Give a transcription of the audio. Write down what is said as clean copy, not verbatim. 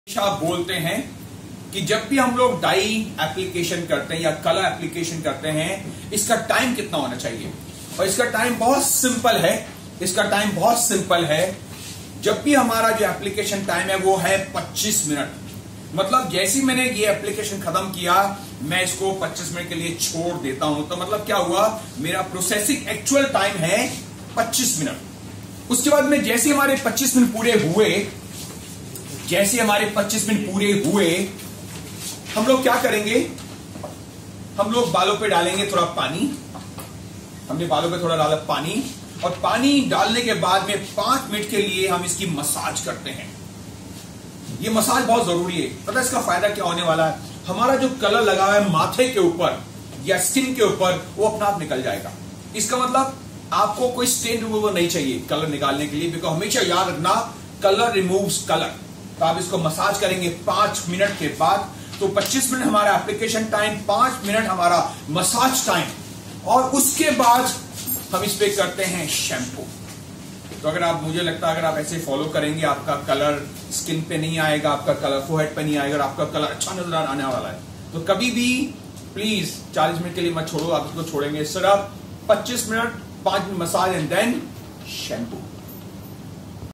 आप बोलते हैं कि जब भी हम लोग डाई एप्लीकेशन करते हैं या कलर एप्लीकेशन करते हैं, इसका टाइम कितना होना चाहिए। और इसका टाइम बहुत सिंपल है। जब भी हमारा जो एप्लीकेशन टाइम है वो है 25 मिनट। मतलब जैसे ही मैंने ये एप्लीकेशन खत्म किया, मैं इसको 25 मिनट के लिए छोड़ देता हूं, तो मतलब क्या हुआ, मेरा प्रोसेसिंग एक्चुअल टाइम है 25 मिनट। उसके बाद में जैसे हमारे 25 मिनट पूरे हुए, हम लोग क्या करेंगे, हम लोग बालों पे डालेंगे थोड़ा पानी। हमने बालों पे थोड़ा डाला पानी, और पानी डालने के बाद में 5 मिनट के लिए हम इसकी मसाज करते हैं। ये मसाज बहुत जरूरी है। पता है इसका फायदा क्या होने वाला है, हमारा जो कलर लगा हुआ है माथे के ऊपर या स्किन के ऊपर, वो अपना आप निकल जाएगा। इसका मतलब आपको कोई स्टेन रिमूवर नहीं चाहिए कलर निकालने के लिए, बिकॉज हमेशा याद रखना कलर रिमूव्स कलर। तो आप इसको मसाज करेंगे 5 मिनट के बाद, तो 25 मिनट हमारा एप्लीकेशन टाइम, 5 मिनट हमारा मसाज टाइम, और उसके बाद हम इस पे करते हैं शैम्पू। तो अगर आप, मुझे लगता है अगर आप ऐसे फॉलो करेंगे, आपका कलर स्किन पे नहीं आएगा, आपका कलर फोरहेड पे नहीं आएगा, और आपका कलर अच्छा नजर आने वाला है। तो कभी भी प्लीज 40 मिनट के लिए मत छोड़ो, आप इसको छोड़ेंगे सिर्फ 25 मिनट, 5 मिनट मसाज एंड देन शैम्पू।